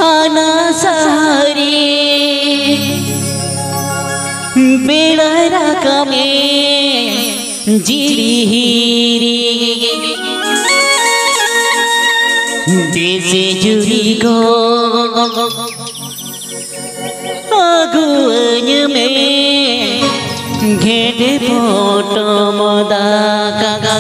खाना सहारे बेड़ा कमे जिरी देसे जुरी गो अगुअन में घेरे फोटो मोदा का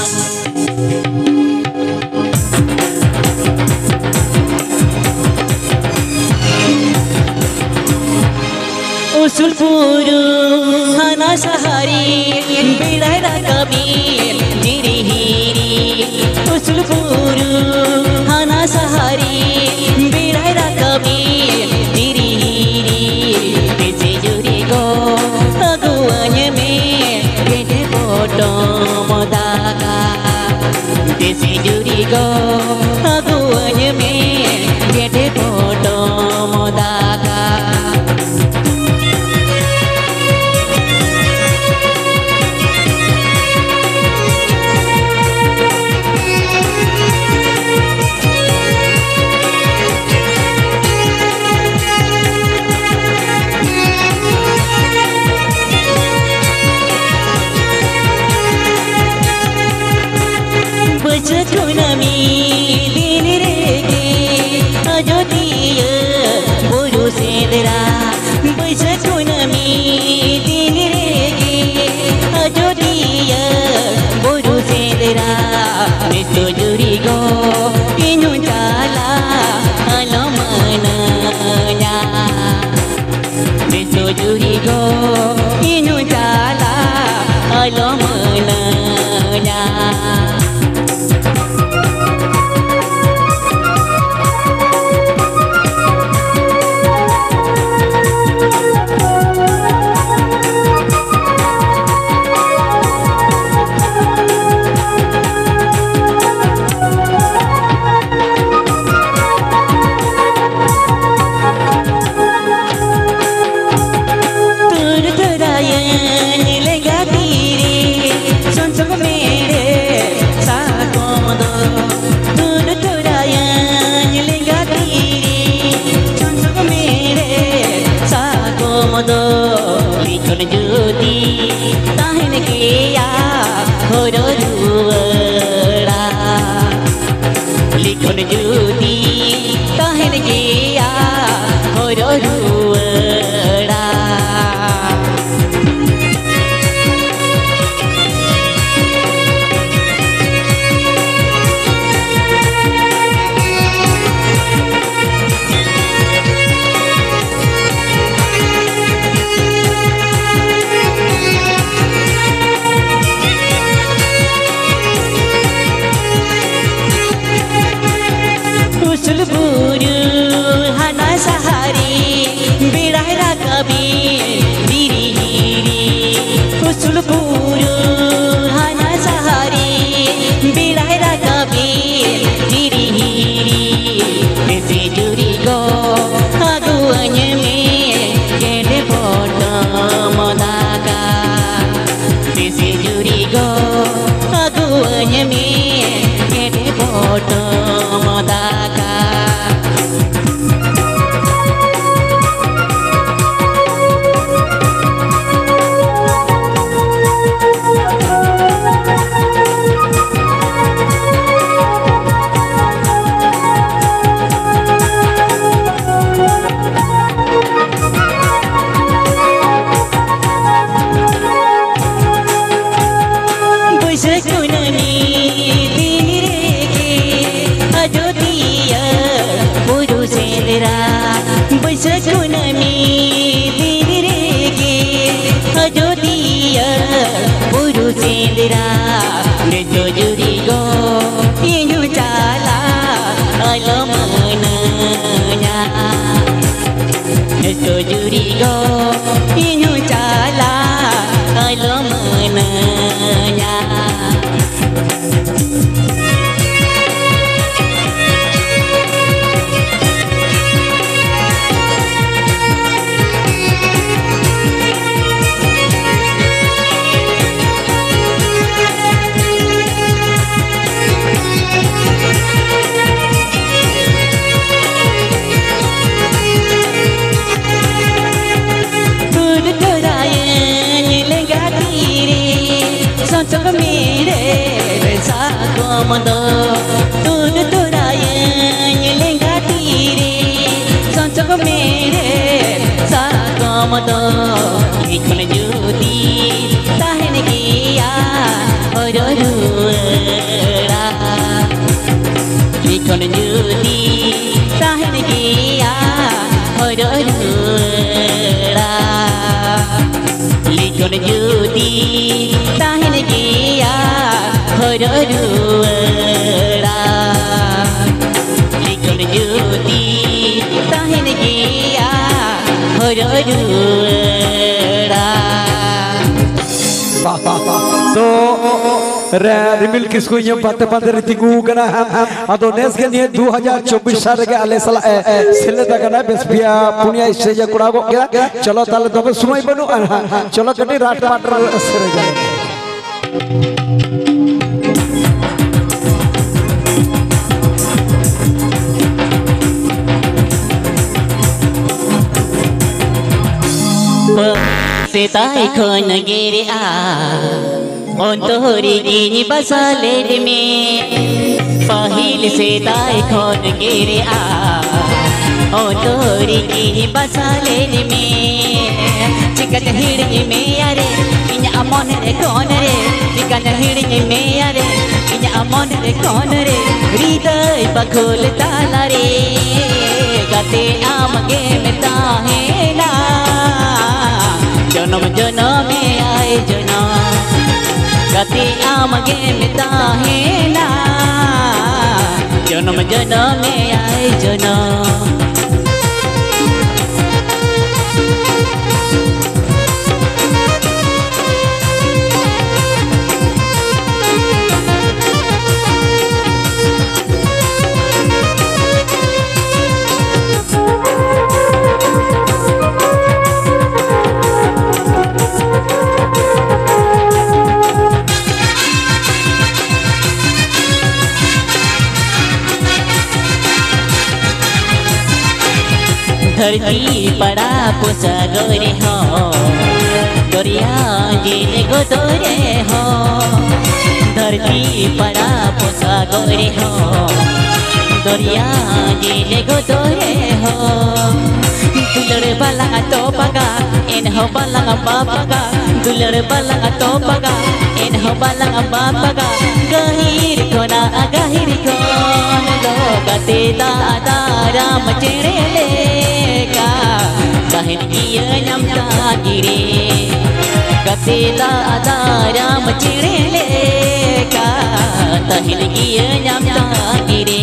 उसूलपुरु खाना सहारी बेड़ा कमी जिरी उसूलपुरु खाना सहारी बेड़ा कमी जिरी देसे जुरी गो अगुअन में घेरे फोटो मोदा का देसे जुरी गो अगुअन में घेरे फोटो मोदा का बचकुनमी दिन रेगे अयोध्य बुरु सेदरा बचकुनमी दिन रेगे अयोध्य बुरु सेदरा बेसो जुरी गो इनु जाला अलमनया बेसो जुरी गो इनु जाला अलमनया लिखन ज्योति ताहन किया होरो जुवड़ा लिखन ज्योति ताहन किया होरो जुवड़ा उसूलपुरु खाना सहारी बेड़ा कमी जिरी उसूलपुरु खाना सहारी बेड़ा कमी जिरी देसे जुरी गो अगुअन में घेरे फोटो मोदा का देसे जुरी गो अगुअन में घेरे फोटो मोदा का बचकुनमी दिन रेगे अयोध्य बुरु सेदरा बेसो जुरी गो इनु जाला अलमनया बेसो जुरी गो इनु जाला अलमनया jodi tahin gia horora. तो रिमिल किसको ये बातें बातें रीतिगु कना अतो नेस के लिए 2024 साल के आले साल सेले तक ना बेस बिया पुनिया स्टेज कुड़ा को क्या चलो ताले तो सुनाई बनु चलो कटी रात पाटर सरे जाए setai khon giri a ontori gini basale me pahil setai khon giri a ontori gini basale me chikan hiri me are inya amon re kon re chikan hiri me are inya amon re kon re hriday bakhol tala re gate amage meta he na जनम जनम आए जनम गति आमगे मिता है ना जनम जनम आए जनम धरती पड़ा पुसा गोरे हो गोरिया जिले गोदोरे हो धरती पड़ा पुसा गोरे हो गोरिया जिले गोदोरे हो दुलड़ बाला तो पगा इन हो बाला बापगा दुलड़ बाला तो पगा इन हो बाला बापगा गहिर कोना गहिर कोन दो गते दादा Ram चेड़े kahin iya nyamta gire kate dada ram chirele ka tahin iya nyamta gire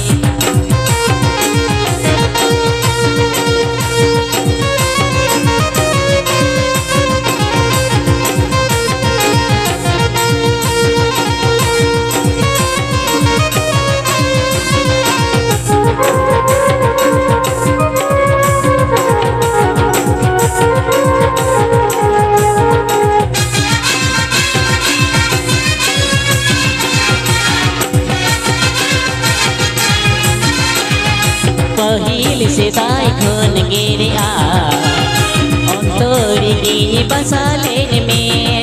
pahil setai khon giri a ontori gini basale me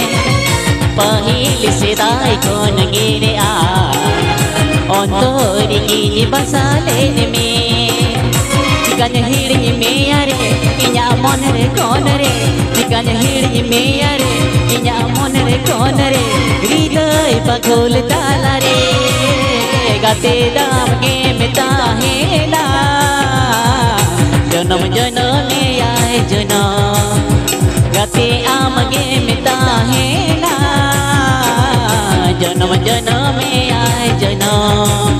pahil setai khon giri a ontori gini basale me chikan hiri me are inya mon re kon re chikan hiri me are inya mon re kon re hriday pakhol tala re gate dam ge meta he na जनम जनम आए जनम गते आमगे मिता है ना जनम जनम आए जनम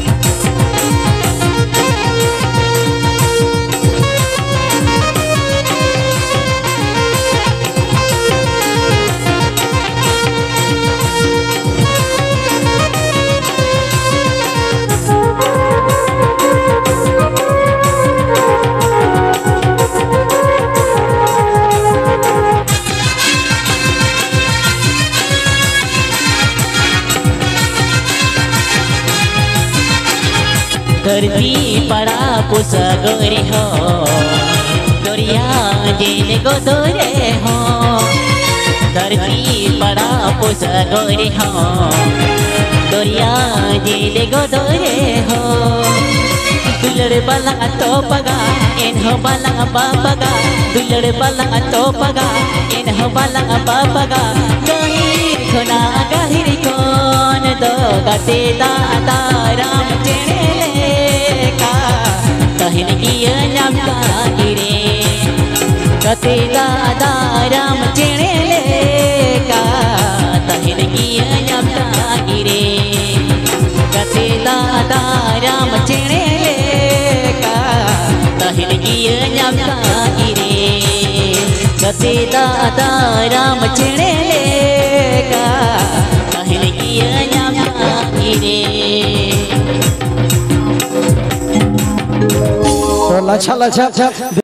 धरती पड़ा पुसा गोरे हो गोरिया जिले गोदोरे हो धरती पड़ा पुसा गोरे हो गोरिया जिले गोदोरे हो दुलड़ बाला तो पगा इन हो बाला बापगा दुलड़ बाला तो पगा इन हो बाला बापगा गहिर खोना गहिर कोन दो गते दादा Ram चेड़े tahin iya nyamta gire kate dada ram chirele ka tahin iya nyamta gire kate dada ram chirele nyam kaire gate dada ram chene leka kahil kia nyam kaire lacha